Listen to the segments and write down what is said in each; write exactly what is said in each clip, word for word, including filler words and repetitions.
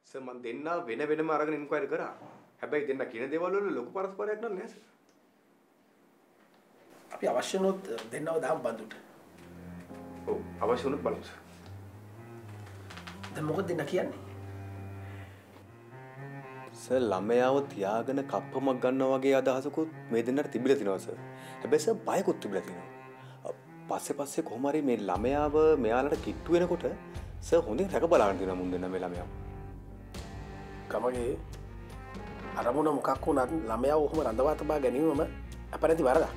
Sir මම දෙන්න වෙන වෙනම අරගෙන ඉන්ක්වයරි කරා. හැබැයි දෙන්න කියන දේවල් වල ලොකු පරස්පරයක් නෑ සර්. අපි අවශ්‍ය නොත් දෙන්නව දාම් බඳුට. ඔව් අවශ්‍ය වුණොත් බලමු සර්. දැන් මොකද දෙන්න කියන්නේ? සර් ළමයාව තියාගෙන කප්පමක් ගන්නවා වගේ අදහසකුත් මේ දෙන්නට තිබිලා තිනවා සර්. හැබැයි සර් බයකුත් තිබිලා තිනවා. පස්සේ පස්සේ කොහොම හරි මේ ළමයාව මෙයාලට කිට්ටු වෙනකොට සර් හොඳින් රැක බලාගෙන දිනවා මුන් දෙන්න මේ ළමයාව. ගමගේ අරමුණ මොකක් වුණත් ළමයාව ඔහොම රඳවා තබා ගැනීමම අපරැති වරදක්.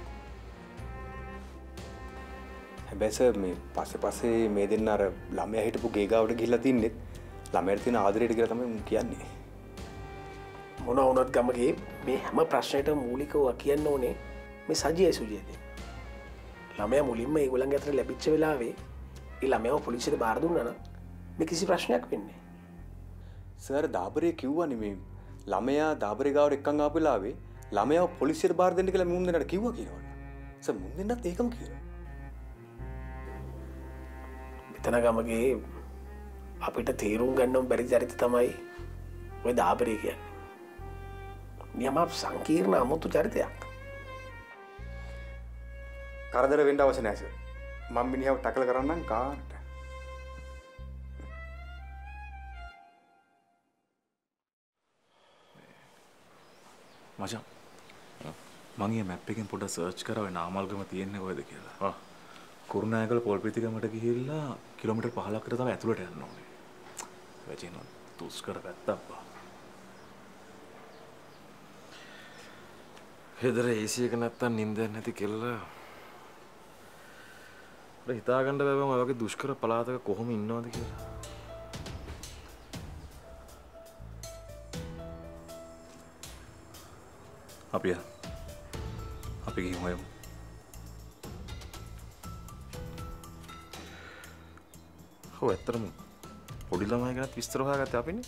හැබැයි සර් මේ පස්සේ පස්සේ මේ දෙන්න අර ළමයා හිටපු ගේ ගාවට ගිහිල්ලා තින්නේ ළමයාට තියෙන ආදරයට කියලා තමයි මම කියන්නේ. මොන වුණත් ගමගේ මේ හැම ප්‍රශ්නයකටම මූලිකව කියන්න ඕනේ මේ සජිය සුජියද. ළමයා මුලින්ම ඒගොල්ලන්ගේ අතර ලැබිච්ච වෙලාවේ ඒ ළමයාව පොලිසියට බාර දුන්නා නම් මේ කිසි ප්‍රශ්නයක් වෙන්නේ නැහැ. සර් දාබරේ කිව්වනේ මේ ළමයා දාබරේ ගාවට එක්කන් ආපු වෙලාවේ ළමයාව පොලිසියට බාර දෙන්න කියලා මුන් දෙන්නට කිව්වා කියනවනේ. සර් මුන් දෙන්නත් ඒකම කියනවා. මෙතන ගමගේ අපිට තීරුම් ගන්නම බැරි චරිත තමයි ඔය දාබරේ කියන්නේ. නියම සංකීර්ණ අමුතු චරිතයක්. කරදර වෙන්න අවශ්‍ය නැහැ සර්. මම මිනිහව ටැකල් කරන්නම් කාට. මචං මම ඊ මැප් එකෙන් පොඩ්ඩක් සර්ච් කරා ඔය නාමල්ගම තියෙන්නේ කොහෙද කියලා. ආ කුරුණෑගල පොල්පිටිගමට ගිහිල්ලා කිලෝමීටර් පහළක් විතර තමයි ඇතුළට යන්න ඕනේ. වැචින දුෂ්කර පැත්තක් බා. හෙදර ඒසි එක නැත්තම් නිින්දක් නැති කෙල්ල ඔය හිතා ගන්න බෑ මම ඔය වගේ දුෂ්කර පළාතක කොහොම ඉන්නවද කියලා. අපි අපි ගිහින් හොයමු. ඔව් ඇත්තටම පොඩි ළමයි ගැනත් විස්තර හොයාගත්තේ අපිනේ.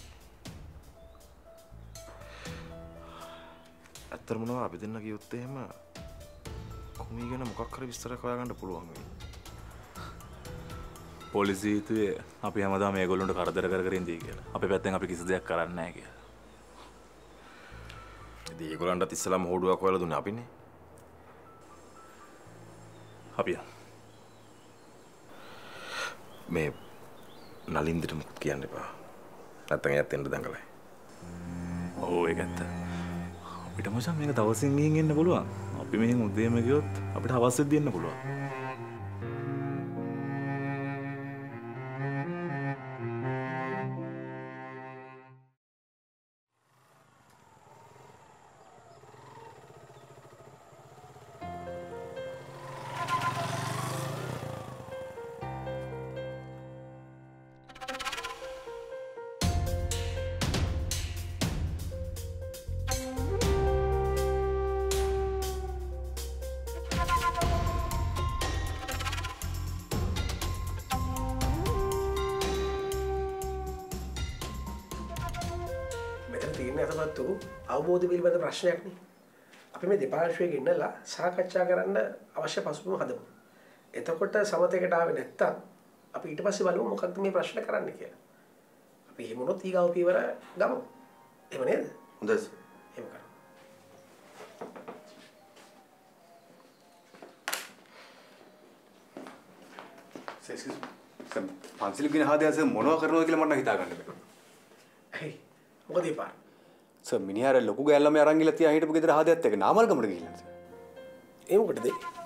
ඇත්තටම නෝ අපි දෙන්න ගියොත් එහෙම කොමී ගැන මොකක් හරි විස්තරයක් හොයාගන්න පුළුවන් වෙයි. පොලිසියේ අපි හැමදාම මේගොල්ලන්ට කරදර කර කර ඉඳී කියලා. අපේ පැත්තෙන් අපි කිසි දෙයක් කරන්නේ නැහැ කියලා. ඉතින් ඒගොල්ලන්ටත් ඉස්සලාම හොඩුවක් හොයලා දුන්නේ අපිනේ. අපි මේ නලින්දට මුත් කියන්න එපා. නැත්තම් එයාත් එන්න දඟලයි. ඔව් ඒක ඇත්ත. අපිට මචං මේක දවසින් ගිහින් එන්න පුළුවන්. අපි මෙහෙන් උදේම ගියොත් අපිට හවස් වෙද්දී එන්න පුළුවන්. අවබෝධ පිළිබඳ ප්‍රශ්නයක් නේ. අපි මේ දෙපාර්ශ්වයේ ගෙන්නලා සාකච්ඡා කරන්න අවශ්‍ය පසුබිම හදමු. එතකොට සමතයකට ආවේ නැත්තම් අපි ඊට පස්සේ බලමු මොකක්ද මේ ප්‍රශ්න කරන්න කියලා. අපි එහෙම වුණොත් ඊගාව පියවර ගමු. එහෙම නේද? හොඳයි. එහෙම කරමු. සෙක්ස්කියුස් සම් පන්සිල් ගින හදයස මොනවා කරනවද කියලා මට හිතා ගන්න බැහැ. හේ මොකද ඒ පාර? සර් මිනිහාර ලොකු ගෑල්ලම අරන් ගිහලා තියා හිටපු ගෙදර හදයත් එක නාමල්ගමට ගිහිල්ලා සර්. ඒ මොකටද?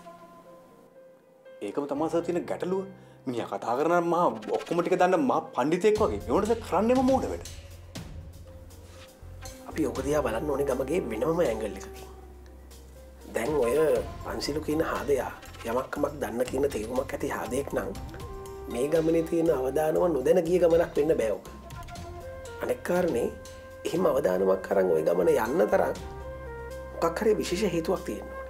ඒකම තමයි සර් තියෙන ගැටලුව. මිනිහා කතා කරන මහා ඔක්කොම ටික දන්න මහා පඬිතෙක් වගේ. ඒ වුණත් කරන්නේම මෝඩ වැඩ. අපි ඔක දිහා බලන්න ඕනේ ගමගේ වෙනමම ඇන්ගල් එකකින්. දැන් ඔය පන්සිලු කියන හදයා යමක්කමක් දන්න කියන තේරුමක් ඇති හදයෙක් නම් මේ ගමනේ තියෙන අවදානම නොදැන ගිය ගමනක් වෙන්න බෑ ඔක. අනෙක් කාරණේ එහෙම අවදානමක් අරන් ওই ගමන යන්න තරම් මොකක් හරි විශේෂ හේතුවක් තියෙන්න ඕනේ.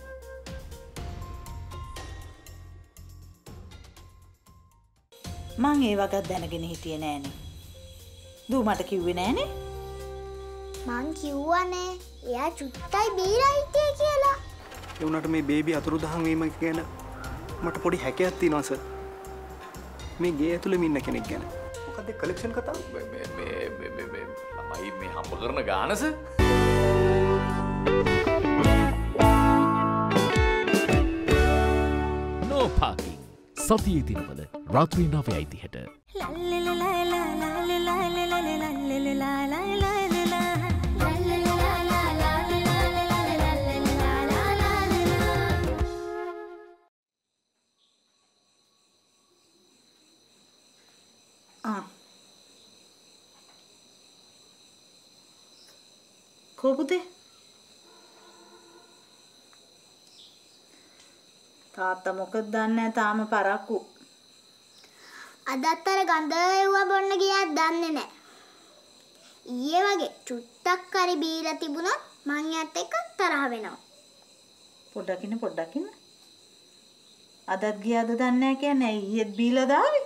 මං ඒ වගත් දැනගෙන හිටියේ නෑනේ. දූ මට කිව්වේ නෑනේ. මං කිව්වනේ එයා චුට්ටයි බීලා හිටියේ කියලා. ඒ උනාට මේ බේබි අතුරුදහන් වීම ගැන මට පොඩි හැකයක් තියෙනවා සර්. මේ ගේ ඇතුළේ ඉන්න කෙනෙක් ගැන. මොකද කලෙක්ෂන් කතාව? මේ මේ මේ මේ මේ ළමයි මේ හම්බ කරන ගානස no parking සතියේ දිනවල රාත්‍රී නවයයි තිහට කොහොමද? තාත්තා මොකද දන්නේ තාම පරක්කු. අදත් අර ගඳ එව්වා බොන්න ගියාත් දන්නේ නැහැ. ඊයේ වගේ චුට්ටක් හරි බීලා තිබුණොත් මං යාත් එක්ක තරහ වෙනවා. පොඩ්ඩක් ඉන්න පොඩ්ඩක් ඉන්න. අදත් ගියාද දන්නේ නැහැ කියන්නේ ඊයේත් බීලා දාවේ.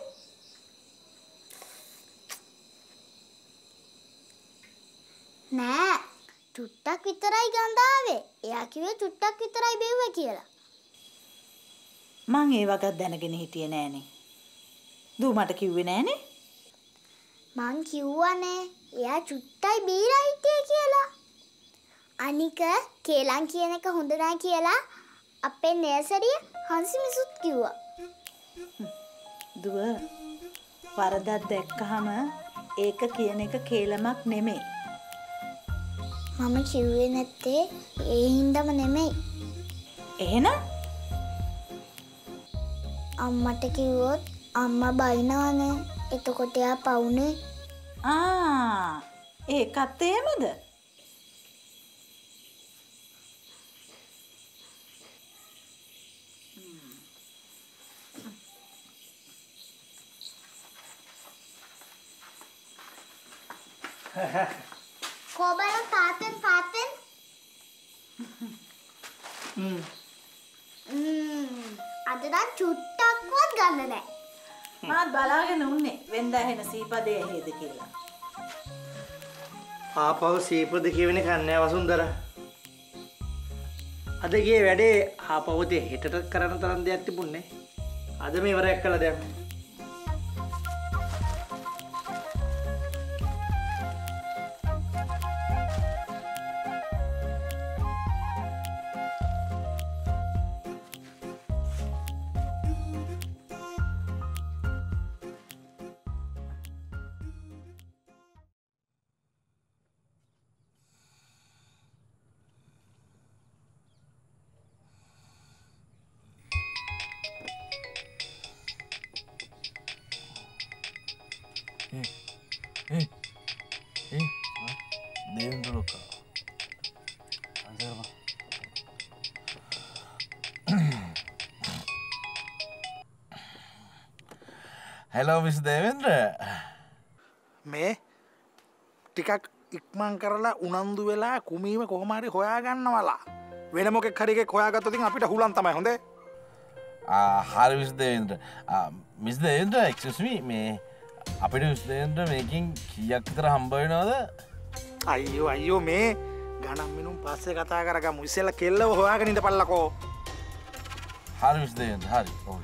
නෑ චුට්ටක් විතරයි ගඳාවේ. එයා කිව්වේ චුට්ටක් විතරයි බෙව්වේ කියලා. මං ඒ වගත් දැනගෙන හිටියේ නෑනේ. දූ මට කිව්වේ නෑනේ. මං කිව්වනේ එයා චුට්ටයි බීලා හිටියේ කියලා. අනික කේලම් කියන එක හොඳ නෑ කියලා අපේ නර්සරිය හංසි මිසුත් කිව්වා. දුව වරදක් දැක්කහම ඒක කියන එක කේලමක් නෙමෙයි. මම කිව්වේ නැත්තේ ඒ හින්දාම නෙමෙයි. එහෙනම් අම්මට කිව්වොත් අම්මා බයිනවනේ. එතකොට එයා පවුනේ. ආ ඒකත් එහෙමද? කොබල තාතෙන් තාතෙන් හ්ම් අද නම් චුට්ටක්වත් ගන්න නැහැ. මාත් බලාගෙන උන්නේ වෙන්දා හෙන සීපදේ ඇහිද කියලා. ආපහු සීපද කියවෙන කන්නේ වසුන්දර. අද ගියේ වැඩේ ආපහුදී හෙටට කරන්න තරම් දෙයක් තිබුණේ. අද මේ ඉවරයක් කළා දැන්. Hello miss Devendra. මේ ටිකක් ඉක්මන් කරලා උනන්දු වෙලා කුමීම කොහොම හරි හොයාගන්නවලා. වෙන මොකෙක් හරි එකෙක් හොයාගත්තොත් ඉතින් අපිට හුලන් තමයි හොඳේ. ආ හරි miss Devendra. Miss Devendra excuse me මේ අපිට මිස් දේවෙන්ද්‍ර මේකෙන් කීයක් විතර හම්බ වෙනවද? අයියෝ අයියෝ මේ ගණන් මිනුම් පස්සේ කතා කරගමු. ඉස්සෙල්ලා කෙල්ලව හොයාගෙන ඉඳපල්ලකෝ. හරි මිස් දේවෙන්ද්‍ර හරි. ඕයි.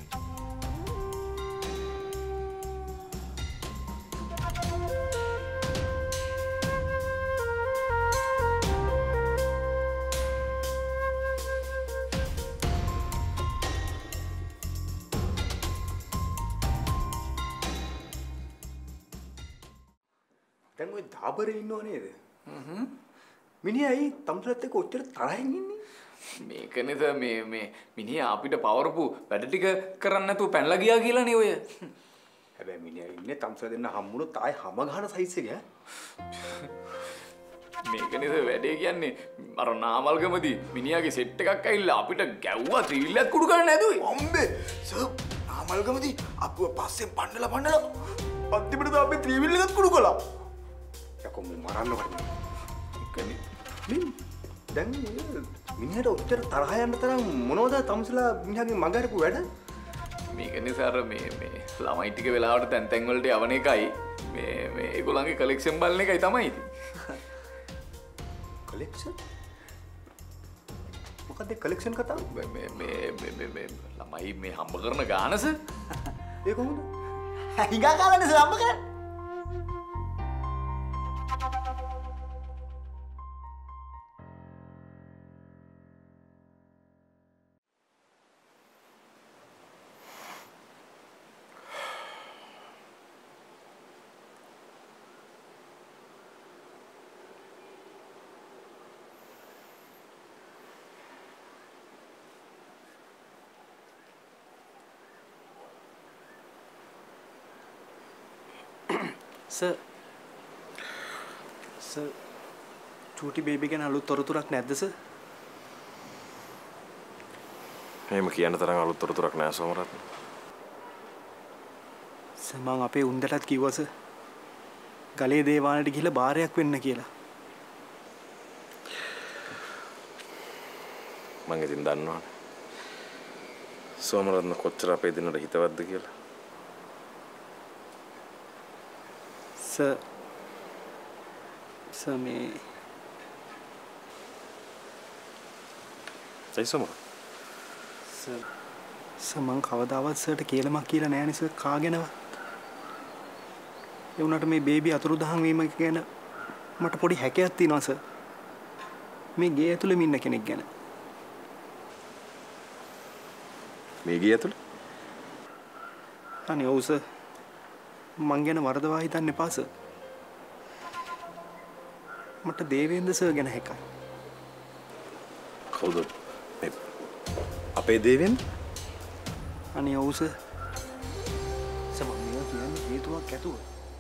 දැන් ඔය දාබරේ ඉන්නව නේද? හ්ම්. මිනිහයි තම්සලත් එක්ක ඔච්චර තරහින් ඉන්නේ. මේකනේද මේ මේ මිනිහා අපිට පවරපු වැඩ ටික කරන්න නැතුව පැනලා ගියා කියලානේ ඔය. හැබැයි මිනිහා ඉන්නේ තම්සල දෙන්න හම්බුනොත් ආයේ හැම ගහන සයිස් එක ඈ. මේකනේද වැඩේ කියන්නේ අර නාමල්ගමදී මිනිහාගේ සෙට් එකක් ඇවිල්ලා අපිට ගැව්වා ත්‍රිවිල්ලක් කුඩු ගන්න නැතුයි. අම්බේ සර් නාමල්ගමදී අපුව පස්සෙන් පන්නලා පන්නලා අන්තිමට තමයි අපි ත්‍රිවිල් එකක් කුඩු කළා. යකෝ මම මරන්න වටිනවා. ඒකනේ මින් දැන් මිනිහට ඔච්චර තරහ යන්න තරම් මොනවද තම්සලා මිනිහාගේ මග හරපු වැඩ? මේකනේ සර් මේ මේ ළමයි ටික වෙලාවට තැන් තැන් වලට යවන එකයි මේ මේ ඒගොල්ලන්ගේ කලෙක්ෂන් බලන එකයි තමයි ඉතින්. කලෙක්ෂන්? මොකද කලෙක්ෂන් කතාව? මේ මේ මේ මේ මේ ළමයි මේ හම්බ කරන ගානස ඒ කොහොමද? හිඟා කාලනේ හම්බ කරන්නේ. සර් සර් චූටි බේබි ගැන අලුත් තොරතුරක් නැද්ද සර්? එහෙම කියන්න තරම් අලුත් තොරතුරක් නෑ සෝමරත්න. සර් මං අපේ උන්දටත් කිව්වා සර් ගලේ දේවාලට ගිහලා බාරයක් වෙන්න කියලා. මං ඉතින් දන්නවනේ. සෝමරත්න කොච්චර අපේ දිනට හිතවත්ද කියලා. සර් සර් මේ ඒ සෝමරත්න සර් සර් මං කවදාවත් සර්ට කියලාමක් කියලා නෑනේ සර් කාගෙනවත්. ඒ වුණාට මේ බේබි අතුරුදහන් වීම ගැන මට පොඩි හැකයක් තියෙනවා සර්. මේ ගේ ඇතුළේ ඉන්න කෙනෙක් ගැන. මේ ගේ ඇතුළේ? අනේ ඔව් සර්. මං ගැන වරදවා හිතන්න එපා සර්. මට දේවේන්ද්‍ර සර් ගැන හැකයි. කවුද? මේ අපේ දේවේන්ද්‍ර? අනේ ඔව් සර්. සර් මම මේවා කියන්නේ හේතුවක් ඇතුව.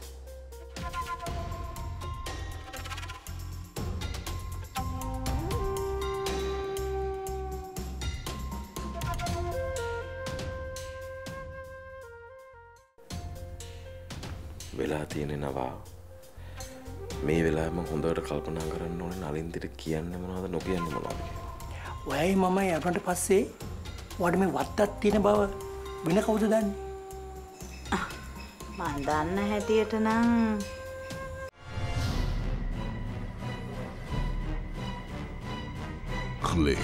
වෙලා තියෙන්නේ නවා මේ වෙලාවෙම හොඳට කල්පනා කරන්න ඕනේ නලින්දිට කියන්නේ මොනවද නොකියන්නේ මොනවද කියලා. ඔයයි මමයි යනට පස්සේ ඔයාට මේ වත්තක් තියෙන බව වෙන කවුද දන්නේ? මන් දන්න හැටියට නම් ක්ලික්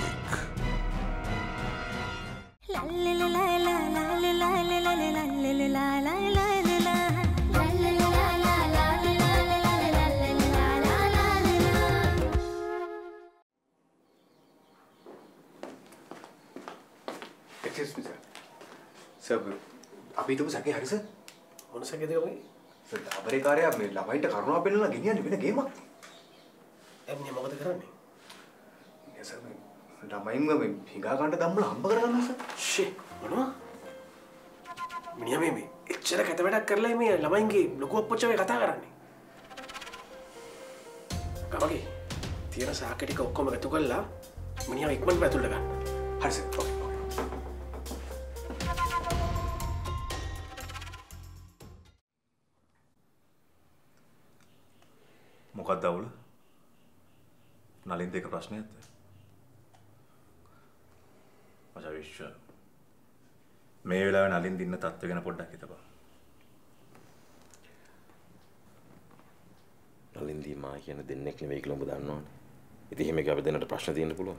සර් අපි හිතමු සැකේ හරි සර්. මොන සැකේද ඔබේ? සර් ලාබරේකාරයා මේ ළමයින්ට කරුණාව පෙන්නලා ගෙනියන්නේ වෙන ගේමක්. එන්නේ මොකද කරන්නේ? නෑ සර් මේ ළමයින්ව මේ හිඟා ගන්න දම්මලා හම්බ කරගන්නවා සර්. ෂේ මොනවා? මිනිහා මේ මේ එච්චර කැත වැඩක් කරලා මේ ළමයින්ගේ ලොකු අප්පච්චාගේ කතා කරන්නේ. ගමගේ තියෙන සාකේ ටික ඔක්කොම එකතු කරලා මිනිහා ඉක්මනට ඇතුළට ගන්න. හරි සර්. ඔකේ. මොකක්ද අවුල? නලින්ද එක ප්‍රශ්නයක්ද? මචං විශ්ව මේ වෙලාවේ නලින්ද ඉන්න තත්ත්වය ගැන පොඩ්ඩක් හිතපන්. නලින්දී මා කියන දෙන්නෙක් නෙවෙයි කියලා ඔබ දන්නවනේ. ඉතින් එහෙම එක අපි දෙන්නට ප්‍රශ්න තියෙන්න පුළුවන්.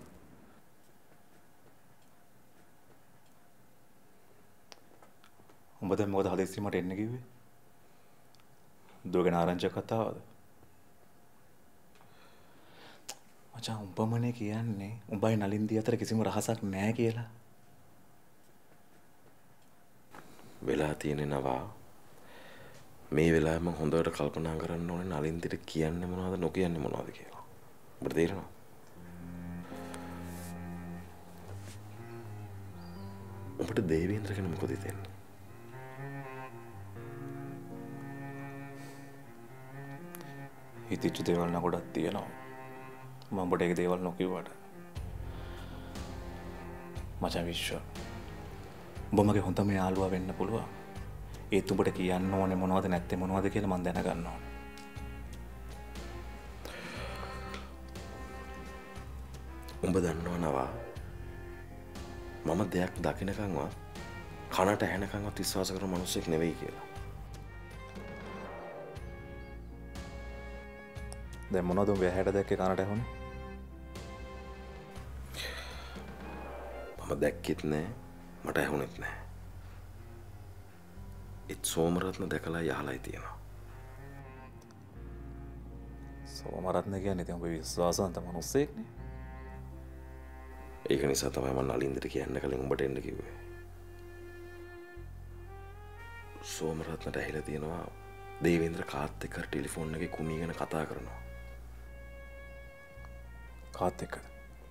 උඹ දැන් මොකද හදිස්සිය මට එන්න කිව්වේ? දුවගෙන ආරංචියක් කතාවද? මචං උඹමනේ කියන්නේ උඹයි නලින්දී අතර කිසිම රහසක් නැහැ කියලා. වෙලා තියෙන්නේ නවා මේ වෙලාවෙම හොඳට කල්පනා කරන්න ඕනේ නලින්දිට කියන්නේ මොනවද නොකියන්නේ මොනවද කියලා. ඔබට තේරෙනවද? ඔබට දේවේන්ද්‍ර ගැන මොකද හිතෙන්නේ? හිතච්ච දේවල් නම් ගොඩක් තියෙනවා. මම ඔබට ඒක දේවල් නොකියුවට. මචං විශ්ව උඹ මගේ හොඳම යාළුවා වෙන්න පුළුවන්. ඒත් උඹට කියන්න ඕනේ මොනවද නැත්තේ මොනවද කියලා මම දැනගන්න ඕනේ. උඹ දන්නවනවා මම දෙයක් දකින්නකන්වත් කනට ඇහෙනකන්වත් විශ්වාස කරන මිනිස්සෙක් නෙවෙයි කියලා. දැන් මොනවද උඹ ඇහැට දැක්කේ කනට ඇහුනේ? මම දැක්කෙත් නෑ මට ඇහුනෙත් නෑ. ඒත් සෝමරත්න දැකලා යහලයි තියෙනවා. සෝමරත්න කියන්නේ ඉතින් උඹ විශ්වාසවන්ත මිනිස්සෙක්නේ. ඒක නිසා තමයි මම නලින්දට කියන්න කලින් උඹට එන්න කිව්වේ. සෝමරත්නට ඇහිලා තියෙනවා දේවේන්ද්‍ර කාත් එක්ක ටෙලිෆෝන් එකේ කුමී ගැන කතා කරනවා. කාත් එක්කද?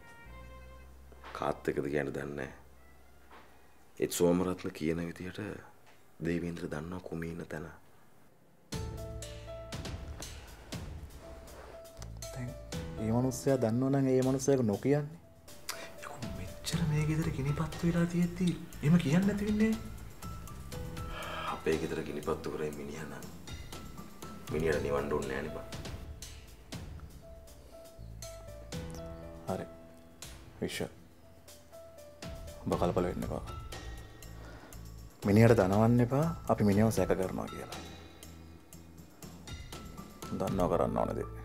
කාත් එක්කද කියන්න දන්නේ නැහැ. ඒත් සෝමරත්න කියන විදිහට දේවේන්ද්‍ර දන්නවා කුමී ඉන්න තැන. මනුස්සයා දන්නවනම් ඒ මනුස්සයාට නොකියන්නේ. මෙච්චර මේ ගෙදර ගිනිපත්තු වෙලා තියෙද්දි එහෙම කියන්නේ නැති වෙන්නේ. අපේ ගෙදර ගිනිපත්තු කරේ මිනිහා නම් මිනිහට නිවන්න ඕනේ නෑනේ බං. හරි. විශ්ව. ඔබ කලබල වෙන්න එපා. මිනිහට දනවන්න එපා අපි මිනිහව සැක කරනවා කියලා. දන්නව කරන්න ඕන දේ.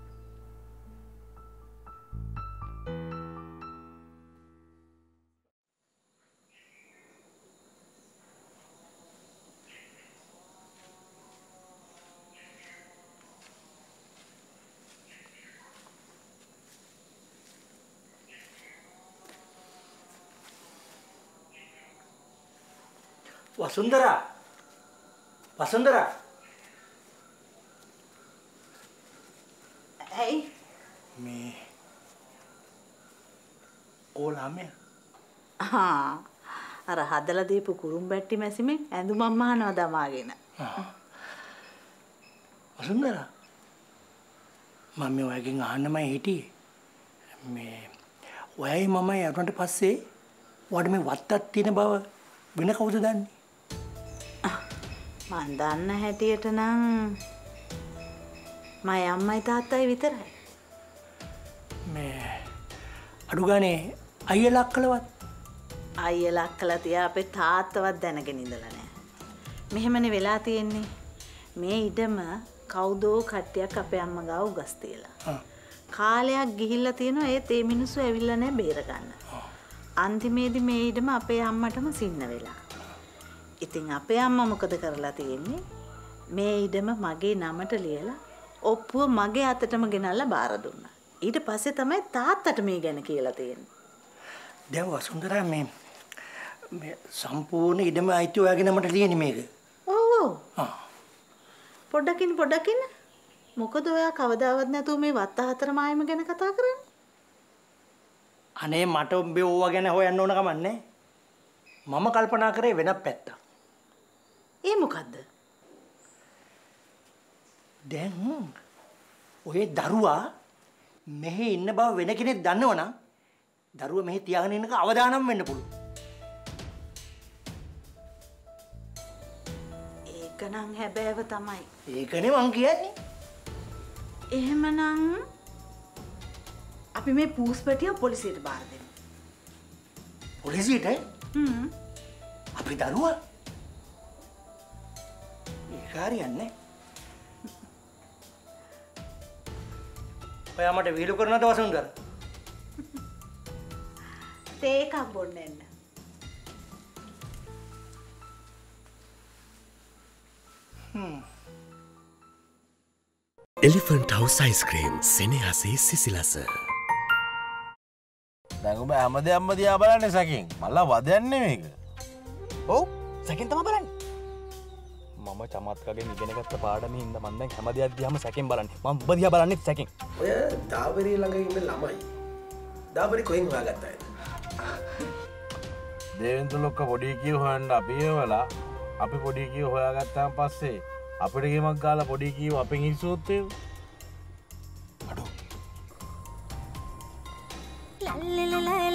වසුන්දරා වසුන්දරා ඇයි මේ ඕලාමේ ආ අර හදලා දීපු කුරුම් බැට්ටි මැසිමෙන් ඇඳුම් අම්මහනවා දමාගෙන. වසුන්දරා මම මේ ඔයගෙන් අහන්නමයි හිටියේ. මේ ඔයයි මමයි අරන්ට පස්සේ ඔයාලට මේ වත්තක් තියෙන බව වෙන කවුද දන්නේ? මන් දන්න හැටියට නම් මයි අම්මයි තාත්තයි විතරයි. මේ අඩු ගානේ අයියලා අක්කලවත් අයියලා අක්කලා තියා අපේ තාත්තවත් දැනගෙන ඉඳලා නැහැ. මෙහෙමනේ වෙලා තියෙන්නේ. මේ ඉඩම කවුදෝ කට්ටියක් අපේ අම්මා ගාව උගස් තියලා. කාලයක් ගිහිල්ලා තියෙනවා ඒත් ඒ මිනිස්සු ඇවිල්ලා නැහැ බේර ගන්න. අන්තිමේදී මේ ඉඩම අපේ අම්මටම සින්න වෙලා. ඉතින් අපේ අම්මා මොකද කරලා තියෙන්නේ? මේ ඉඩම මගේ නමට ලියලා ඔප්පුව මගේ අතටම ගෙනල්ලා බාර දුන්නා. ඊට පස්සේ තමයි තාත්තට මේ ගැන කියලා තියෙන්නේ. දැන් වසුන්දරා මේ මේ සම්පූර්ණ ඉඩම අයිති ඔයාගේ නමට ලියන්නේ මේක. ඔව් ඔව්. ආ. පොඩ්ඩකින් පොඩ්ඩකින් මොකද ඔයා කවදාවත් නැතුව මේ වත්ත හතර මායම ගැන කතා කරන්නේ? අනේ මට ඔබේ ඕවා ගැන හොයන්න ඕන කමක් නැහැ. මම කල්පනා කරේ වෙනත් පැත්තක්. ඒ මොකද්ද? දැන් ඔය දරුවා මෙහි ඉන්න බව වෙන කෙනෙක් දන්නවනම් දරුවා මෙහි තියාගෙන ඉන්නක අවදානම් වෙන්න පුළුවන්. ඒක නම් හැබෑව තමයි. ඒකනේ මං කියන්නේ. එහෙමනම් අපි මේ පූස්පටිය පොලිසියට බාර දෙමු. පොලිසියට? හ්ම්. අපි දරුවා? ඒක හරියන්නේ. ඔයා මට විහිළු කරනවද වසුන්දර? තේ එකක් බොන්න එන්න. හ්ම්. එලිෆන්ට් හවුස් අයිස්ක්‍රීම් සෙනෙහසේ සිසිලස. දැන් ඔබ හැම දෙයක්ම දිහා බලන්නේ සැකෙන්. මල්ලා වදයන්නේ මේක. ඔව් සැකෙන් තමයි බලන්නේ. මම චමත්කගෙන් ඉගෙන ගත්ත පාඩමේ ඉඳ මම දැන් හැම දෙයක් දිහාම සැකෙන් බලන්නේ. මම ඔබ දිහා බලන්නේ සැකෙන්. ඔය දාවරී ළඟ ඉන්න ළමයි. දාවරී කොහෙන් හොයාගත්තද? දේවෙන්තු ලොක්ක පොඩි කීව හොයන්න අපි ඒවලා අපි පොඩි කීව හොයාගත්තාන් පස්සේ අපිට ගේමක් ගාලා පොඩි කීව අපෙන් ඉස්සුවොත් ඒ La la la la